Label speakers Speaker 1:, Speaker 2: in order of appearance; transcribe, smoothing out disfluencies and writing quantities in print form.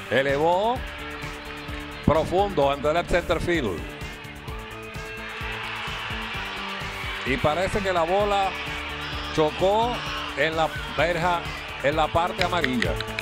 Speaker 1: Elevó profundo ante el center field. Y parece que la bola chocó en la verja, en la parte amarilla.